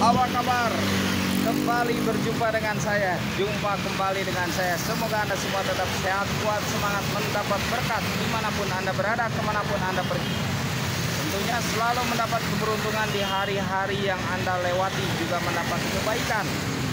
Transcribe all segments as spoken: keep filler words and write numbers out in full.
Apa kabar? Kembali berjumpa dengan saya. Jumpa kembali dengan saya. Semoga Anda semua tetap sehat, kuat, semangat, mendapat berkat dimanapun Anda berada, kemanapun Anda pergi. Tentunya selalu mendapat keberuntungan di hari-hari yang Anda lewati, juga mendapat kebaikan.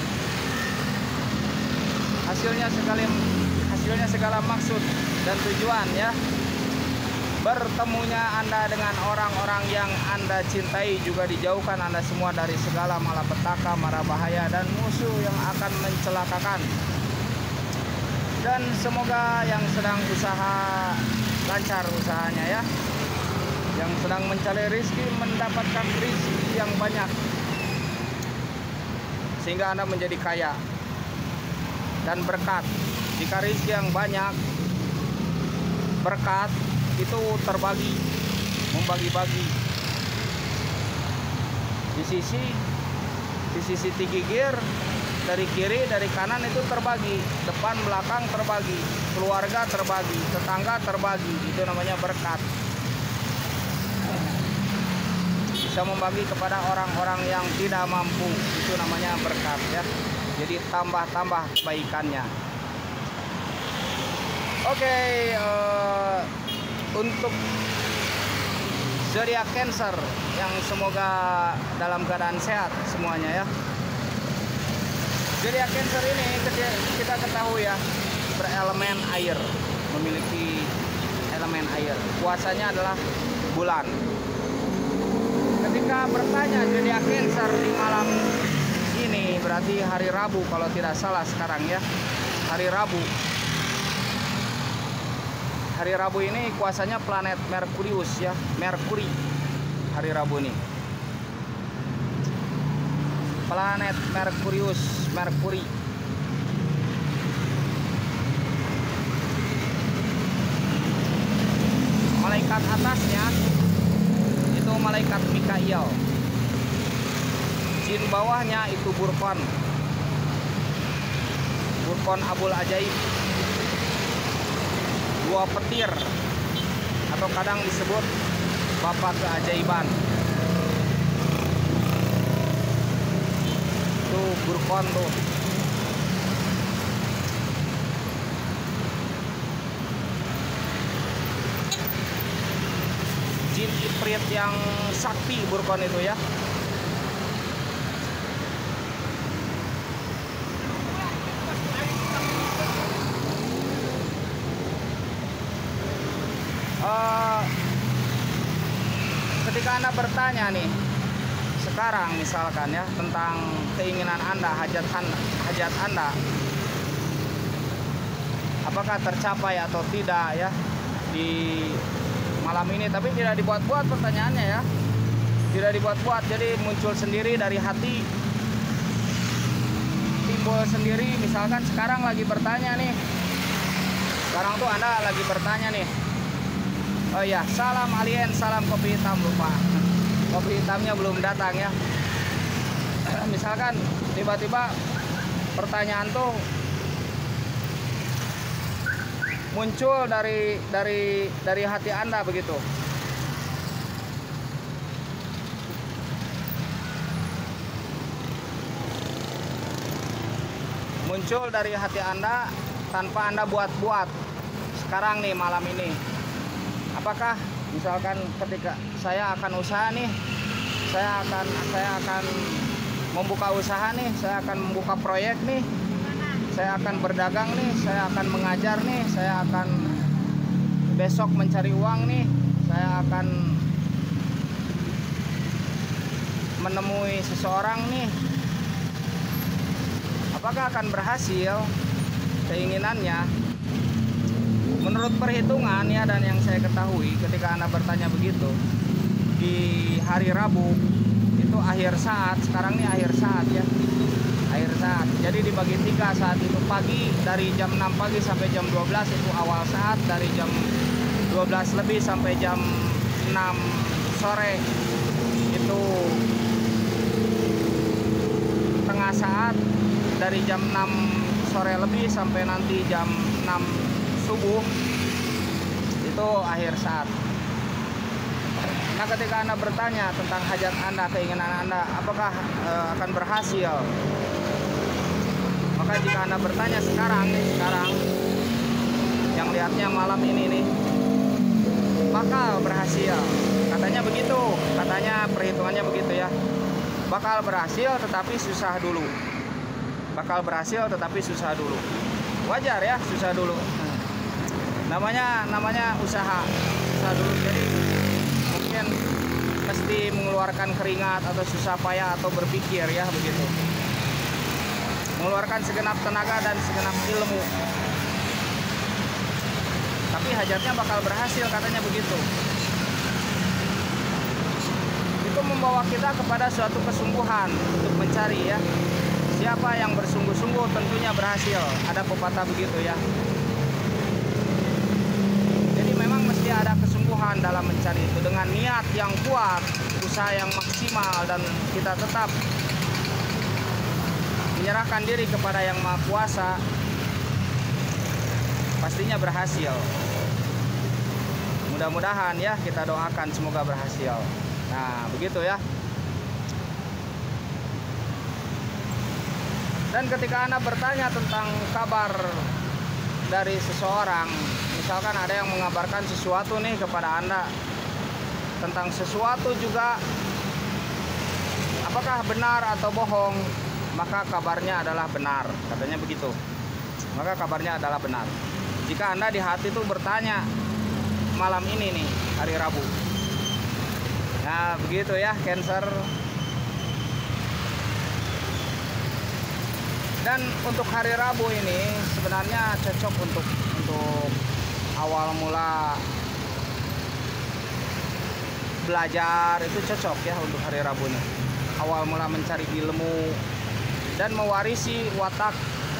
Hasilnya sekali, hasilnya segala maksud dan tujuan, ya. Bertemunya Anda dengan orang-orang yang Anda cintai, juga dijauhkan Anda semua dari segala malapetaka, mara bahaya, dan musuh yang akan mencelakakan. Dan semoga yang sedang usaha lancar usahanya, ya. Yang sedang mencari rezeki mendapatkan rezeki yang banyak, sehingga Anda menjadi kaya dan berkat. Jika rezeki yang banyak, berkat itu terbagi, membagi-bagi. Di sisi di sisi tinggi gear, dari kiri, dari kanan itu terbagi, depan, belakang terbagi, keluarga terbagi, tetangga terbagi. Itu namanya berkat. Bisa membagi kepada orang-orang yang tidak mampu, itu namanya berkat, ya. Jadi tambah-tambah kebaikannya. Oke, okay, uh, untuk zodiak Cancer yang semoga dalam keadaan sehat semuanya, ya. Zodiak Cancer ini kita ketahui, ya, berelemen air, memiliki elemen air. Kuasanya adalah bulan. Ketika bertanya zodiak Cancer di malam ini, berarti hari Rabu kalau tidak salah sekarang, ya. Hari Rabu. Hari Rabu ini kuasanya planet Merkurius, ya, Merkuri. Hari Rabu ini planet Merkurius, Merkuri. Malaikat atasnya itu malaikat Mikail. Jin bawahnya itu Burkon. Burkon Abul Ajaib. Dua petir, atau kadang disebut bapak keajaiban. Tuh Burkon tuh. Jin Ifrit yang sakti Burkon itu, ya. Uh, ketika Anda bertanya nih sekarang misalkan, ya, tentang keinginan Anda, hajat Anda, hajat Anda apakah tercapai atau tidak, ya, di malam ini, tapi tidak dibuat-buat pertanyaannya, ya. Tidak dibuat-buat, jadi muncul sendiri dari hati, timbul sendiri. Misalkan sekarang lagi bertanya nih, sekarang tuh Anda lagi bertanya nih, oh ya, salam alien, salam kopi hitam, lupa. Kopi hitamnya belum datang, ya. Misalkan tiba-tiba pertanyaan tuh muncul dari dari dari hati Anda begitu. Muncul dari hati Anda tanpa Anda buat-buat. Sekarang nih malam ini. Apakah misalkan ketika saya akan usaha nih, saya akan saya akan membuka usaha nih, saya akan membuka proyek nih, saya akan berdagang nih, saya akan mengajar nih, saya akan besok mencari uang nih, saya akan menemui seseorang nih. Apakah akan berhasil keinginannya? Menurut perhitungan, ya, dan yang saya ketahui ketika Anda bertanya begitu, di hari Rabu itu akhir saat. Sekarang nih akhir saat, ya, akhir saat. Jadi dibagi tiga saat itu. Pagi dari jam enam pagi sampai jam dua belas itu awal saat. Dari jam dua belas lebih sampai jam enam sore itu tengah saat. Dari jam enam sore lebih sampai nanti jam enam subuh itu akhir saat. Nah, ketika Anda bertanya tentang hajat Anda, keinginan Anda, apakah e, akan berhasil? Maka jika Anda bertanya sekarang nih, sekarang yang lihatnya malam ini nih, bakal berhasil. Katanya begitu, katanya perhitungannya begitu ya. Bakal berhasil tetapi susah dulu. Bakal berhasil tetapi susah dulu. Wajar ya, susah dulu. Namanya namanya usaha, usaha dulu. Jadi mungkin mesti mengeluarkan keringat atau susah payah atau berpikir ya begitu. Mengeluarkan segenap tenaga dan segenap ilmu. Tapi hajatnya bakal berhasil, katanya begitu. Itu membawa kita kepada suatu kesungguhan untuk mencari ya. Siapa yang bersungguh-sungguh tentunya berhasil. Ada pepatah begitu ya. Jadi memang mesti ada kesungguhan dalam mencari itu. Dengan niat yang kuat, usaha yang maksimal, dan kita tetap menyerahkan diri kepada Yang Maha Kuasa, pastinya berhasil. Mudah-mudahan ya, kita doakan semoga berhasil. Nah, begitu ya. Dan ketika Anda bertanya tentang kabar dari seseorang, misalkan ada yang mengabarkan sesuatu nih kepada Anda tentang sesuatu juga, apakah benar atau bohong, maka kabarnya adalah benar, katanya begitu. Maka kabarnya adalah benar. Jika Anda di hati itu bertanya malam ini nih, hari Rabu. Nah, begitu ya, Cancer. Dan untuk hari Rabu ini sebenarnya cocok untuk untuk awal mula belajar, itu cocok ya untuk hari Rabu ini. Awal mula mencari ilmu dan mewarisi watak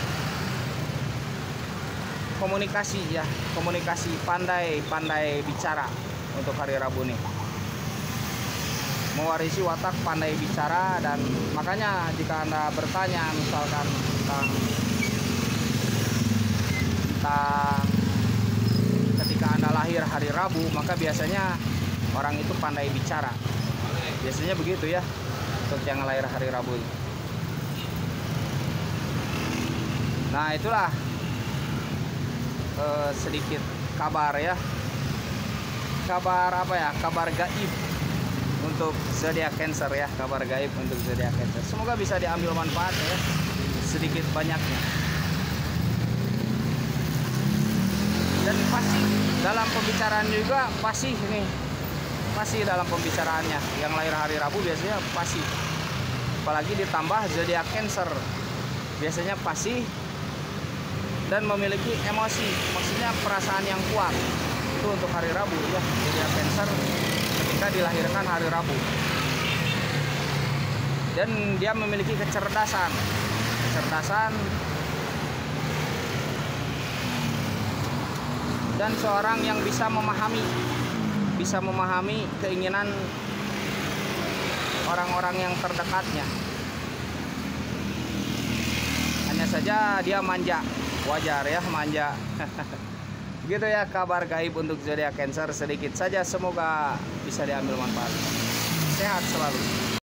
komunikasi ya, komunikasi, pandai pandai bicara untuk hari Rabu nih. Mewarisi watak pandai bicara, dan makanya jika Anda bertanya misalkan tentang tentang ketika Anda lahir hari Rabu, maka biasanya orang itu pandai bicara. Biasanya begitu ya untuk yang lahir hari Rabu. Nah, itulah eh, sedikit kabar ya. Kabar apa ya? Kabar gaib untuk zodiak Cancer ya, kabar gaib untuk zodiak Cancer. Semoga bisa diambil manfaatnya ya, sedikit banyaknya. Dan pasti dalam pembicaraan juga pasti ini, pasti dalam pembicaraannya yang lahir hari Rabu biasanya pasti. Apalagi ditambah zodiak Cancer, biasanya pasti dan memiliki emosi, maksudnya perasaan yang kuat. Itu untuk hari Rabu ya, zodiak Cancer ketika dilahirkan hari Rabu. Dan dia memiliki kecerdasan kecerdasan dan seorang yang bisa memahami bisa memahami keinginan orang-orang yang terdekatnya. Hanya saja dia manja, wajar ya, manja. Gitu ya kabar gaib untuk zodiak Cancer, sedikit saja, semoga bisa diambil manfaat. Sehat selalu.